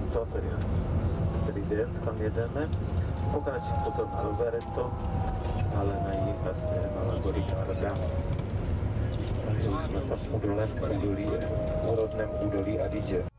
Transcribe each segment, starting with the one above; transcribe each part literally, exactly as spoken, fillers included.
to, tedy Trident, tam jedeme. Pokračím potom na Rovereto, ale na jih vlastně na Lagori Garda. Takže už jsme tam v údolém údolí, v úrodném údolí Adige.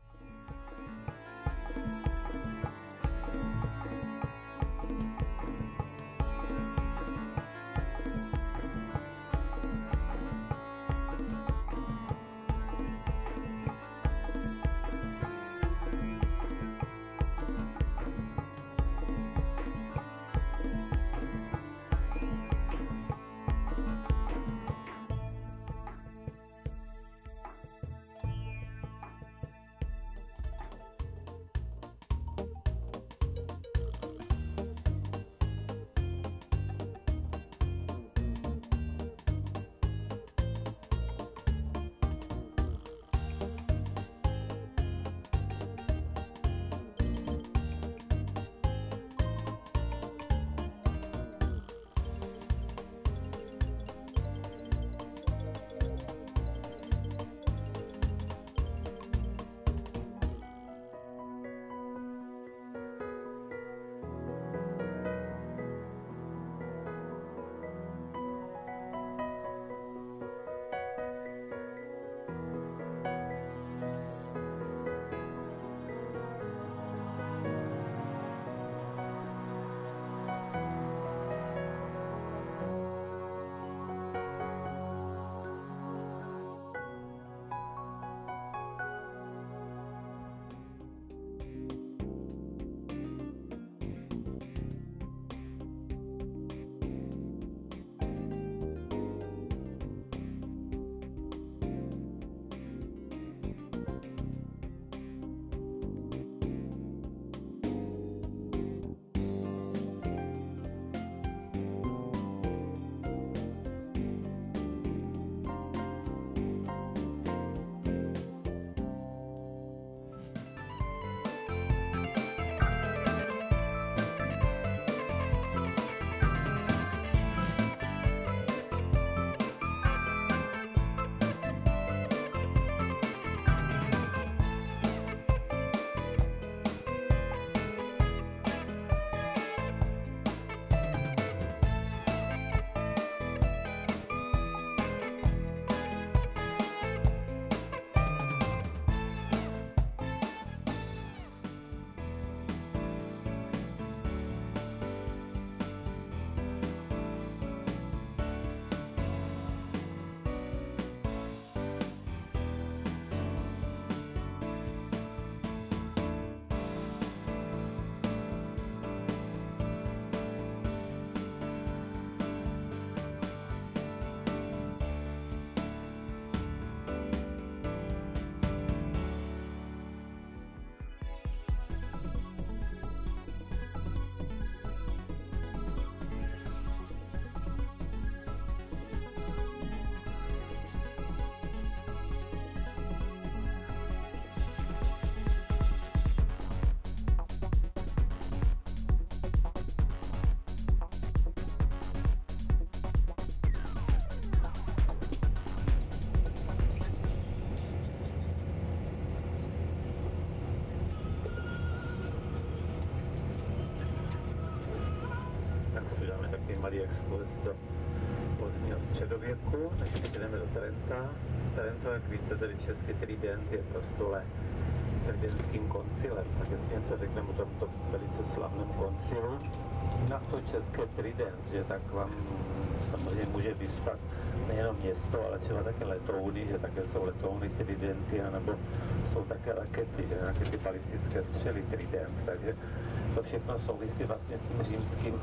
Malý exkurs do pozdního středověku, než přijdeme do Trenta. Trento, jak víte, tedy český Trident je pro stole tridentským koncilem, tak jestli něco řekneme o tomto velice slavném koncilu. Na to české Trident, že tak vám samozřejmě může vyvstat nejenom město, ale třeba také letouny, že také jsou letouny Tridenty, anebo jsou také rakety, že rakety balistické střely Trident, takže to všechno souvisí vlastně s tím římským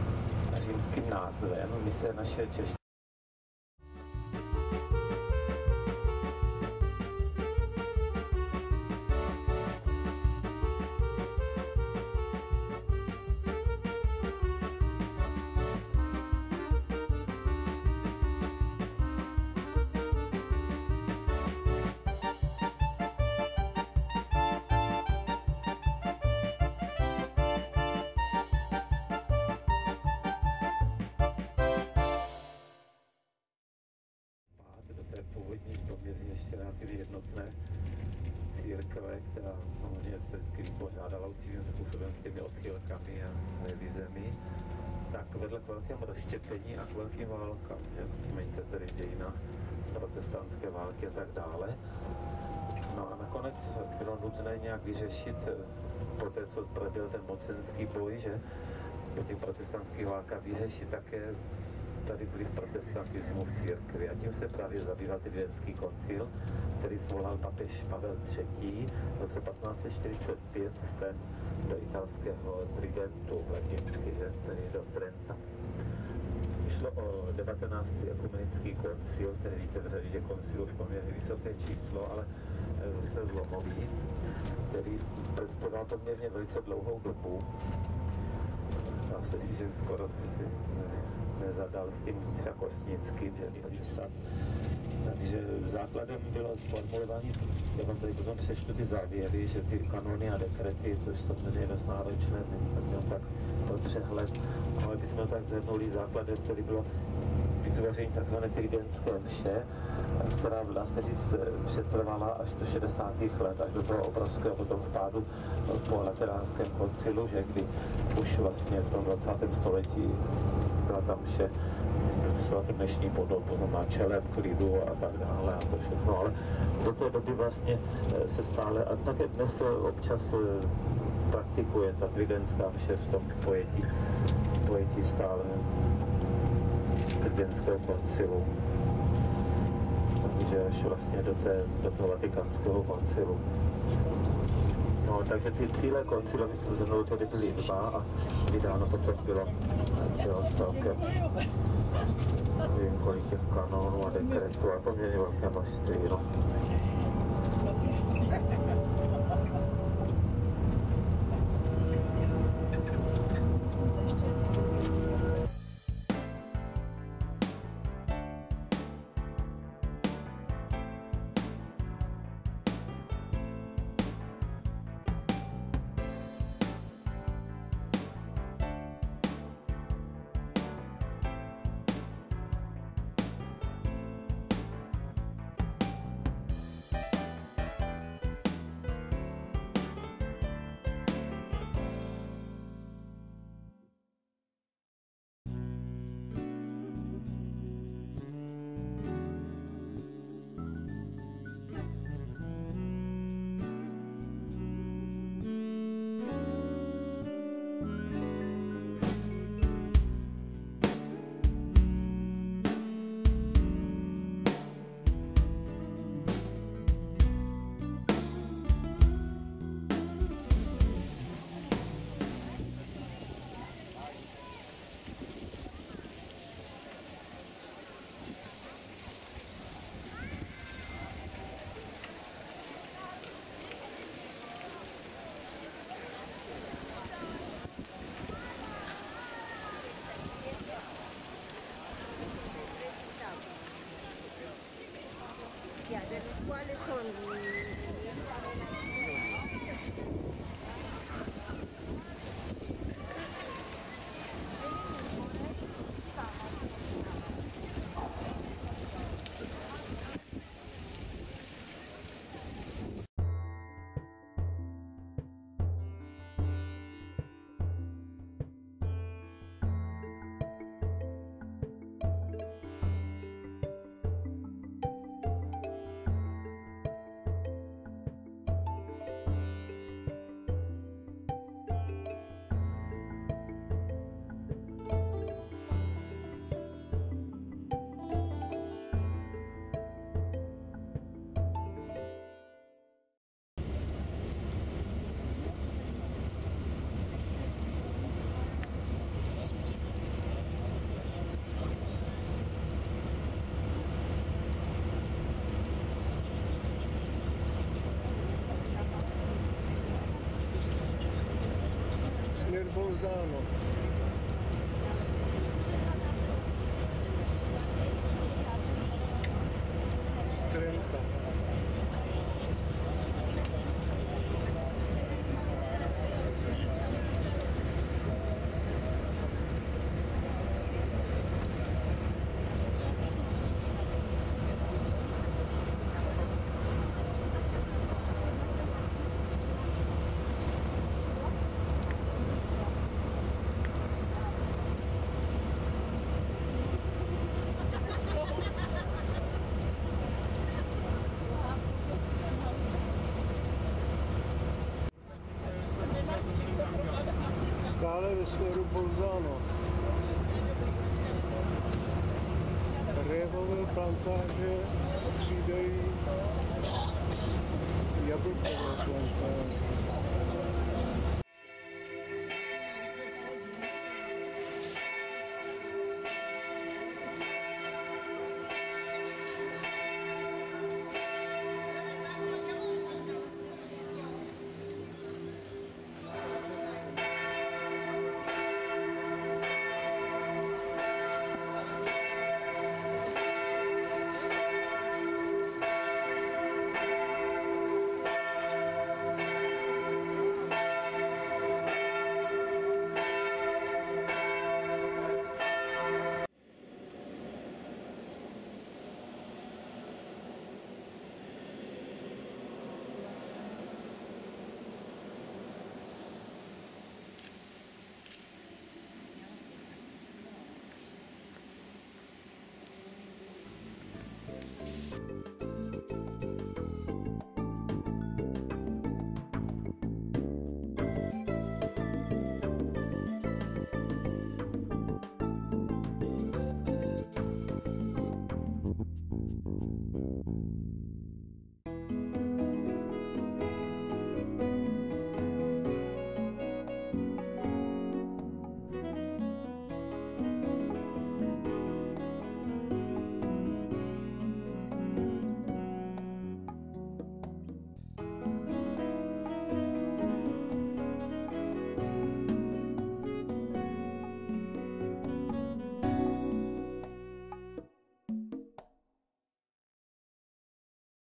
římským názvem. My se naše čeští původní poměrně ještě relativně jednotné církve, která samozřejmě se se vždycky vypořádala určitým způsobem s těmi odchylkami a revizemi, tak vedle k velkému rozštěpení a k velkým válkám, že vzpomeňte tedy dějina protestantské války a tak dále. No a nakonec bylo nutné nějak vyřešit, po té, co proběhl ten mocenský boj, že po těch protestantských válkách vyřešit také, tady byli v protestantismu v církvi. A tím se právě zabýval Tridentský koncil, který svolal papež Pavel třetí. V roce patnáct set čtyřicet pět sem do italského Tridentu, latinsky, že, tedy do Trenta. Šlo o devatenáctý ekumenický koncil, který víte, v řadě koncilů už poměrně vysoké číslo, ale zase zlomový, který trval poměrně velice dlouhou dobu. Dá se říct, že skoro si nezadal s tím Kostnickým, že vypísat. Takže základem bylo sformulování, já vám tady potom přečtu ty závěry, že ty kanony a dekrety, což samozřejmě je dost náročné, měl tak pro přehled, ale bychom tak zhrnuli základem, který bylo vytvoření tzv. Tridentské mše, která vlastně říct přetrvala až do šedesátých let, až do toho obrovského potom vpádu po Lateránském koncilu, že kdy už vlastně v tom dvacátém století byla tam mše v dnešní podobu, to má čelem, klidu a tak dále a to všechno, ale do té doby vlastně se stále, a také dnes se občas praktikuje ta tridentská mše v tom pojetí, pojetí stále Tridentského koncilu, takže až vlastně do, té, do toho Vatikánského koncilu. No, takže ty cíle koncilu, to ze mnou tedy byly dva a vydáno potom bylo, bylo celkem, nevím kolik těch kanónů a dekretů a poměrně velké množství, no. Ya, de los cuales son... Bolzano. Trenta. dále ve směru Bolzano. Révové plantáže střídají jablkové plantáže.